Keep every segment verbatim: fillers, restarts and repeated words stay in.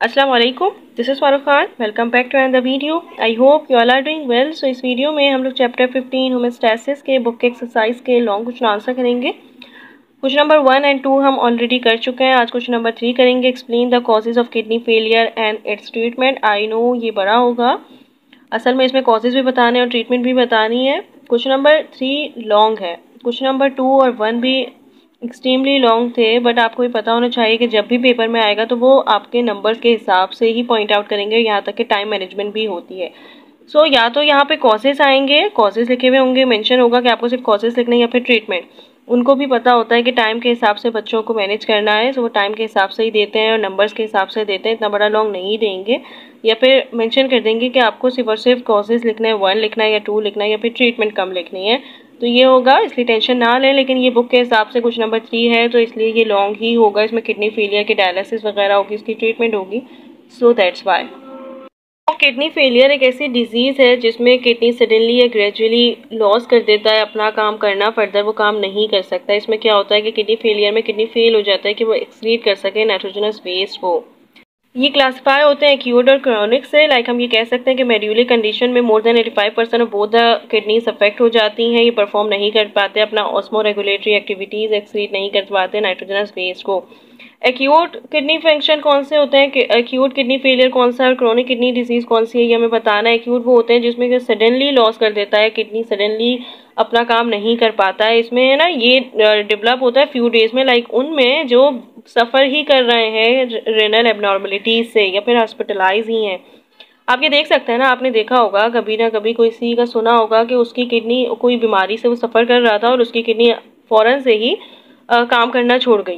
अस्सलाम वालेकुम, this is Farooq Khan. Welcome back to another video. I hope you all are doing well. So इस video में हम लोग चैप्टर फिफ्टीन होम्योस्टैसिस के बुक के एक्सरसाइज के लॉन्ग क्वेश्चन आंसर करेंगे। Question number one and two हम ऑलरेडी कर चुके हैं। आज क्वेश्चन नंबर थ्री करेंगे, explain the causes of kidney failure and its treatment. I know ये बड़ा होगा, असल में इसमें कॉजेज भी बताने और ट्रीटमेंट भी बतानी है। क्वेश्चन नंबर थ्री लॉन्ग है, क्वेश्चन नंबर टू और वन भी एक्सट्रीमली लॉन्ग थे, बट आपको ये पता होना चाहिए कि जब भी पेपर में आएगा तो वो आपके नंबर्स के हिसाब से ही पॉइंट आउट करेंगे, यहाँ तक कि टाइम मैनेजमेंट भी होती है। सो so, या तो यहाँ पे कॉजेज आएंगे, कॉजेज लिखे हुए होंगे, मेंशन होगा कि आपको सिर्फ कॉजेज लिखने या फिर ट्रीटमेंट। उनको भी पता होता है कि टाइम के हिसाब से बच्चों को मैनेज करना है, सो वो टाइम के हिसाब से ही देते हैं और नंबर्स के हिसाब से देते हैं, इतना बड़ा लॉन्ग नहीं देंगे। या फिर मेंशन कर देंगे कि आपको सिर्फ और सिर्फ कॉजेज लिखना है, वन लिखना है या टू लिखना है या फिर ट्रीटमेंट कम लिखनी है, तो ये होगा, इसलिए टेंशन ना लें। लेकिन ये बुक के हिसाब से कुछ नंबर थ्री है तो इसलिए ये लॉन्ग ही होगा। इसमें किडनी फेलियर की डायलिसिस वगैरह होगी, इसकी ट्रीटमेंट होगी, so that's why. Kidney failure एक ऐसी डिजीज़ है जिसमें किडनी सडनली या ग्रेजुअली लॉस कर देता है अपना काम करना, फर्दर वो काम नहीं कर सकता। इसमें क्या होता है कि किडनी फेलियर में किडनी फेल हो जाता है कि वो एक्सक्रीट कर सके नाइट्रोजनस वेस्ट को। ये क्लासिफाई होते हैं एक्यूट और क्रॉनिक से। लाइक हम ये कह सकते हैं कि मेड्यूलरी कंडीशन में more than eighty five percent of both the kidneys affect हो जाती हैं, ये परफॉर्म नहीं कर पाते अपना ऑस्मो रेगुलेटरी एक्टिविटीज़, एक्सक्रीट नहीं कर पाते नाइट्रोजनस वेस्ट को। एक्यूट किडनी फंक्शन कौन से होते हैं, एक्यूट किडनी फेलियर कौन सा है और क्रॉनिक किडनी डिजीज़ कौन सी है, ये हमें बताना है। एक्यूट वो होते हैं जिसमें सडनली लॉस कर देता है, किडनी सडनली अपना काम नहीं कर पाता है। इसमें है ना, ये डेवलप होता है फ्यू डेज में। लाइक उनमें जो सफ़र ही कर रहे हैं रेनल एबनॉर्मलिटीज से या फिर हॉस्पिटलाइज ही हैं, आप ये देख सकते हैं ना, आपने देखा होगा कभी ना कभी कोई सी का सुना होगा कि उसकी किडनी कोई बीमारी से वो सफ़र कर रहा था और उसकी किडनी फ़ौरन से ही आ, काम करना छोड़ गई।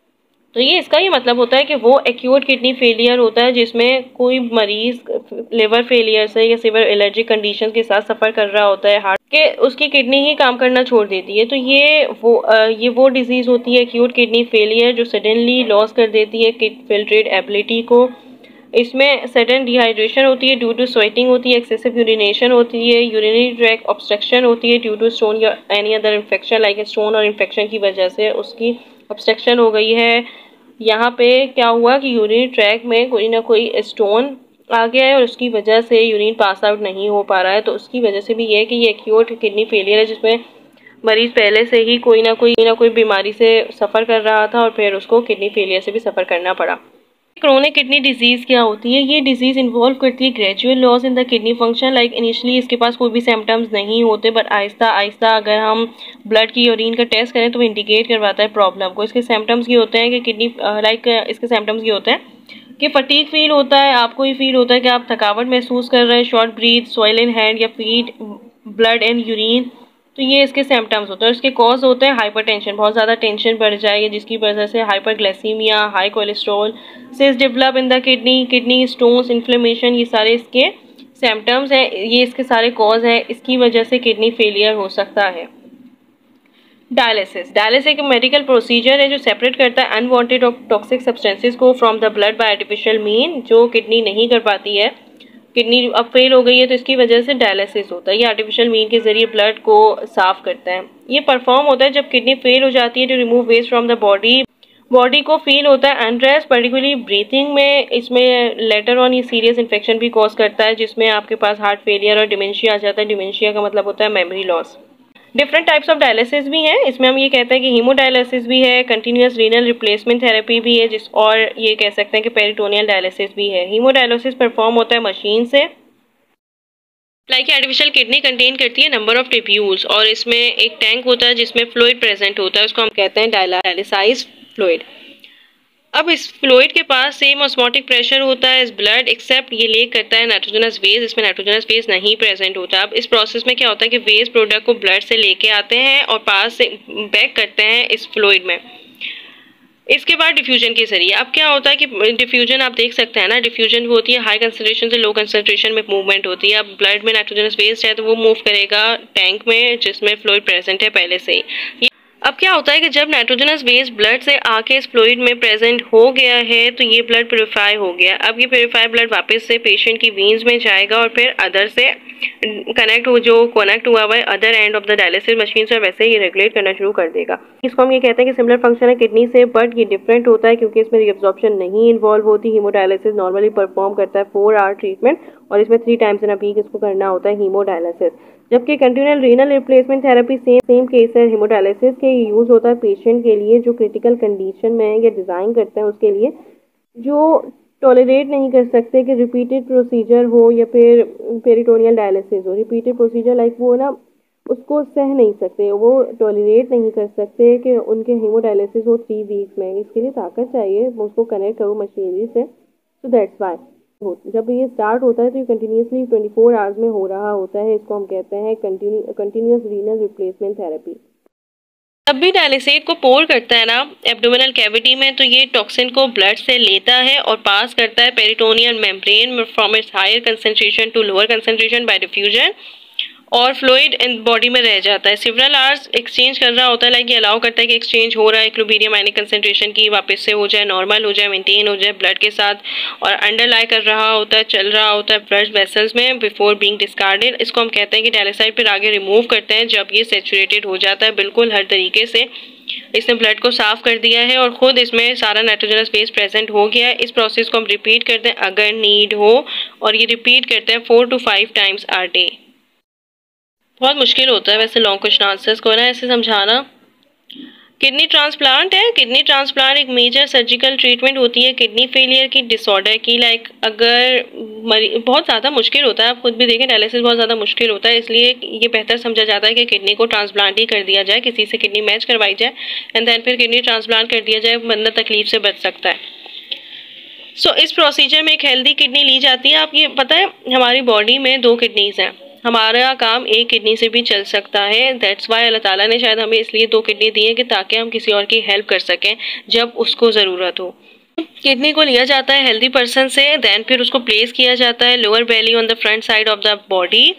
तो ये इसका ही मतलब होता है कि वो एक्यूट किडनी फेलियर होता है जिसमें कोई मरीज लिवर फेलियर से या सिवियर एलर्जिक कंडीशन के साथ सफ़र कर रहा होता है, हार्ट के उसकी किडनी ही काम करना छोड़ देती है। तो ये वो आ, ये वो डिजीज़ होती है एक्यूट किडनी फेलियर जो सडनली लॉस कर देती है फिल्ट्रेट एबिलिटी को। इसमें सडन डिहाइड्रेशन होती है, ड्यू टू स्वेटिंग होती है, एक्सेसिव यूरिनेशन होती है, यूरिनरी ट्रैक्ट ऑब्स्ट्रक्शन होती है ड्यू टू स्टोन या any other infection, like stone और इन्फेक्शन की वजह से उसकी ऑब्स्ट्रक्शन हो गई है। यहाँ पे क्या हुआ कि यूरिन ट्रैक में कोई ना कोई स्टोन आ गया है और उसकी वजह से यूरिन पास आउट नहीं हो पा रहा है, तो उसकी वजह से भी ये है कि ये एक्यूट किडनी फेलियर है जिसमें मरीज पहले से ही कोई ना कोई ना कोई बीमारी से सफ़र कर रहा था और फिर उसको किडनी फेलियर से भी सफ़र करना पड़ा। क्रोनिक किडनी डिजीज़ क्या होती है, ये डिजीज़ इन्वॉल्व करती है gradual loss in the kidney function. Like initially इसके पास कोई भी सिम्टम्स नहीं होते, बट आहिस्ता आहिस्ता अगर हम ब्लड की यूरिन का टेस्ट करें तो वो इंडिकेट करवाता है प्रॉब्लम को। इसके सिम्टम्स ये होते हैं कि किडनी लाइक इसके सिम्टम्स ये होते हैं कि फटीग फील होता है, आपको ये फील होता है कि आप थकावट महसूस कर रहे हैं, short breath, swell in hand या फीट, ब्लड एंड यूरिन, तो ये इसके सिम्टम्स होते हैं। इसके कॉज होते हैं हाइपरटेंशन, बहुत ज़्यादा टेंशन बढ़ जाए जिसकी वजह से hyperglycaemia, high cholesterol, cyst develop in the kidney, kidney stones, inflammation, ये सारे इसके सिम्टम्स हैं, ये इसके सारे कॉज हैं, इसकी वजह से किडनी फेलियर हो सकता है। डायलिसिस डायलिसिस एक मेडिकल प्रोसीजर है जो सेपरेट करता है अनवांटेड और टॉक्सिक सब्सटेंसेस को from the blood by artificial mean, जो किडनी नहीं कर पाती है। किडनी अब फेल हो गई है तो इसकी वजह से डायलिसिस होता है, ये आर्टिफिशियल मीन के जरिए ब्लड को साफ करता है। ये परफॉर्म होता है जब किडनी फेल हो जाती है to remove waste from the body. Body को फील होता है अनरेस्ट, पर्टिकुलरली ब्रीथिंग में। इसमें लेटर ऑन ये सीरियस इन्फेक्शन भी कॉज करता है जिसमें आपके पास हार्ट फेलियर और डिमेंशिया आ जाता है। डिमेंशिया का मतलब होता है memory loss. Different types of dialysis भी हैं, इसमें हम ये कहते हैं कि हीमोडायलिसिस भी है, कंटिन्यूस रीनल रिप्लेसमेंट थेरेपी भी है, जिस और ये कह सकते हैं कि पेरिटोनियल डायलिसिस भी है। हीमोडायलिसिस परफॉर्म होता है मशीन से। लाइक आर्टिफिशियल किडनी कंटेन करती है नंबर ऑफ ट्यूब्यूल्स और इसमें एक टैंक होता है जिसमें फ्लूइड प्रेजेंट होता है, उसको हम कहते हैं डायलिसाइज फ्लूइड। अब इस फ्लूइड के पास सेम ऑस्मोटिक प्रेशर होता है इस ब्लड, एक्सेप्ट ये लेक करता है नाइट्रोजनस वेज, इसमें नाइट्रोजनस वेज नहीं प्रेजेंट होता। अब इस प्रोसेस में क्या होता है कि वेस्ट प्रोडक्ट को ब्लड से लेके आते हैं और पास से बैक करते हैं इस फ्लूइड में। इसके बाद डिफ्यूजन के जरिए अब क्या होता है कि डिफ्यूजन आप देख सकते हैं ना, डिफ्यूजन वो होती है हाई कंसंट्रेशन से लो कंसंट्रेशन में मूवमेंट होती है। अब ब्लड में नाइट्रोजनस वेस्ट है तो वो मूव करेगा टैंक में जिसमें फ्लूइड प्रेजेंट है पहले से ही। अब क्या होता है कि जब नाइट्रोजनस बेस ब्लड से आके इस फ्लूइड में प्रेजेंट हो गया है तो ये ब्लड प्योरीफाई हो गया। अब ये प्योरीफाई ब्लड वापस से पेशेंट की वीन्स में जाएगा और फिर अदर से कनेक्ट हो जो कनेक्ट हुआ हुआ है other end of the dialysis machine से वैसे ही रेगुलेट करना शुरू कर देगा। इसको हम ये कहते हैं कि सिमिलर फंक्शन है किडनी से, बट ये डिफरेंट होता है क्योंकि इसमें रिएब्जॉर्प्शन नहीं इन्वॉल्व होती। हीमोडायलिसिस नॉर्मली परफॉर्म करता है फोर आवर ट्रीटमेंट और इसमें three times in a week इसको करना होता है हीमोडायलिसिस। जबकि continual renal replacement therapy same same case है हीमोडायलिसिस के यूज़ होता है पेशेंट के लिए जो क्रिटिकल कंडीशन में है या डिज़ाइन करते हैं उसके लिए जो टॉलरेट नहीं कर सकते कि रिपीटेड प्रोसीजर हो या फिर पेरिटोनियल डायलिसिस हो। रिपीटेड प्रोसीजर लाइक वो ना उसको सह नहीं सकते, वो टॉलरेट नहीं कर सकते कि उनके हीमोडायलिसिस हो थ्री वीक्स में। इसके लिए ताकत चाहिए, उसको कनेक्ट करो मशीनरी से। तो दैट्स वाई जब ये स्टार्ट होता है तो ये कंटिन्यूसली ट्वेंटी फोर आवर्स में हो रहा होता है। इसको हम कहते हैं continue continuous renal replacement therapy. जब भी डायलिसेट को पोर करता है ना एब्डोमिनल कैविटी में तो ये टॉक्सिन को ब्लड से लेता है और पास करता है peritoneal membrane from its higher concentration to lower concentration by diffusion और फ्लूइड इन बॉडी में रह जाता है। सिवरल आवर्स एक्सचेंज कर रहा होता है, लाइक ये अलाउ करता है कि एक्सचेंज हो रहा है इक्विलिब्रियम आयनिक कंसंट्रेशन की वापस से हो जाए, नॉर्मल हो जाए, मेंटेन हो जाए ब्लड के साथ और अंडरलाई कर रहा होता है, चल रहा होता है ब्लड वेसल्स में बिफोर बीइंग डिस्कार्डेड। इसको हम कहते हैं कि डायलिसाइड फिर आगे रिमूव करते हैं जब ये सेचुरेटेड हो जाता है बिल्कुल हर तरीके से। इसने ब्लड को साफ कर दिया है और ख़ुद इसमें सारा नाइट्रोजनस बेस प्रेजेंट हो गया है। इस प्रोसेस को हम रिपीट करते हैं अगर नीड हो और ये रिपीट करते हैं four to five times are day. बहुत मुश्किल होता है वैसे लॉन्ग क्वेश्चन आंसर्स को ना ऐसे समझाना। किडनी ट्रांसप्लांट है। किडनी ट्रांसप्लांट एक मेजर सर्जिकल ट्रीटमेंट होती है किडनी फेलियर की डिसऑर्डर की। लाइक अगर मरी बहुत ज़्यादा मुश्किल होता है, आप खुद भी देखें डायलिसिस बहुत ज़्यादा मुश्किल होता है, इसलिए ये बेहतर समझा जाता है कि किडनी को ट्रांसप्लांट ही कर दिया जाए, किसी से किडनी मैच करवाई जाए एंड देन फिर किडनी ट्रांसप्लांट कर दिया जाए, बंदा तकलीफ से बच सकता है। सो so, इस प्रोसीजर में एक हेल्दी किडनी ली जाती है। आप ये पता है हमारी बॉडी में दो किडनीज़ हैं, हमारा काम एक किडनी से भी चल सकता है। दैट्स वाई अल्लाह ताला ने शायद हमें इसलिए दो किडनी दी है कि ताकि हम किसी और की हेल्प कर सकें जब उसको ज़रूरत हो। किडनी को लिया जाता है हेल्दी पर्सन से, देन फिर उसको प्लेस किया जाता है lower belly on the front side of the body.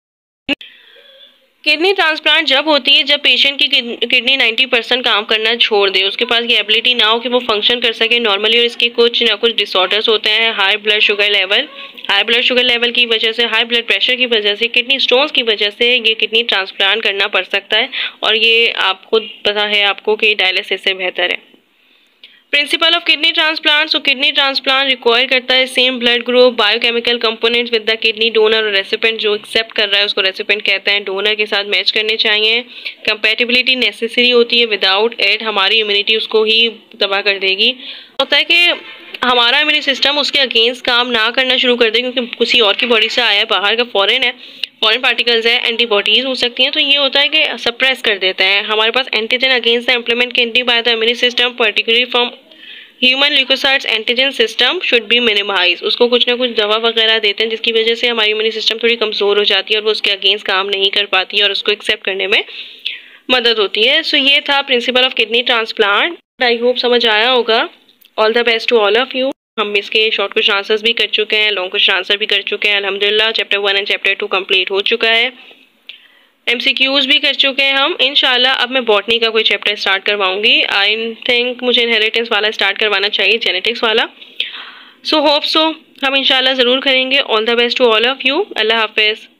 Kidney transplant जब होती है जब पेशेंट की किडनी नाइन्टी परसेंट काम करना छोड़ दे, उसके पास ये एबिलिटी ना हो कि वो फंक्शन कर सके नॉर्मली और इसके कुछ ना कुछ डिसऑर्डर्स होते हैं। High blood sugar level high blood sugar level की वजह से, हाई ब्लड प्रेशर की वजह से, किडनी स्टोन्स की वजह से ये किडनी ट्रांसप्लांट करना पड़ सकता है और ये आप खुद पता है आपको कि डायलिसिस से बेहतर है। Principle of kidney transplant. So kidney transplant require करता है same blood group, biochemical components with the kidney donor और रेसिपेंट। जो एक्सेप्ट कर रहा है उसको रेसिपेंट कहते हैं, डोनर के साथ मैच करने चाहिए। कंपैटिबिलिटी नेसेसरी होती है, विदाउट इट हमारी इम्यूनिटी उसको ही तबाह कर देगी। होता है कि हमारा इम्यूनी सिस्टम उसके अगेंस्ट काम ना करना शुरू कर दे क्योंकि किसी और की बॉडी से आया है, बाहर का फॉरेन है, फॉरेन पार्टिकल्स है, एंटीबॉडीज हो सकती हैं, तो ये होता है कि सप्रेस कर देता है। हमारे पास antigen against the implement can be by the immune system particularly from human leukocytes antigen system should be minimise. उसको कुछ ना कुछ दवा वगैरह देते हैं जिसकी वजह से हमारी इम्यूनी सिस्टम थोड़ी कमज़ोर हो जाती है और वो उसके अगेंस्ट काम नहीं कर पाती है और उसको एक्सेप्ट करने में मदद होती है। सो so, ये था principle of kidney transplant. I hope समझ आया होगा। All the best to all of you. हम इसके शॉर्ट क्वेश्चन आंसर्स भी कर चुके हैं, लॉन्ग क्वेश्चन आंसर भी कर चुके हैं अल्हम्दुलिल्लाह। Chapter one and chapter two complete हो चुका है, एमसीक्यूज़ भी कर चुके हैं हम। इंशाल्लाह अब मैं बॉटनी का कोई चैप्टर स्टार्ट करवाऊंगी। आई थिंक मुझे इनहेरिटेंस वाला स्टार्ट करवाना चाहिए, जेनेटिक्स वाला। सो होप सो हम इंशाल्लाह ज़रूर करेंगे। All the best to all of you. अल्लाह हाफिज़।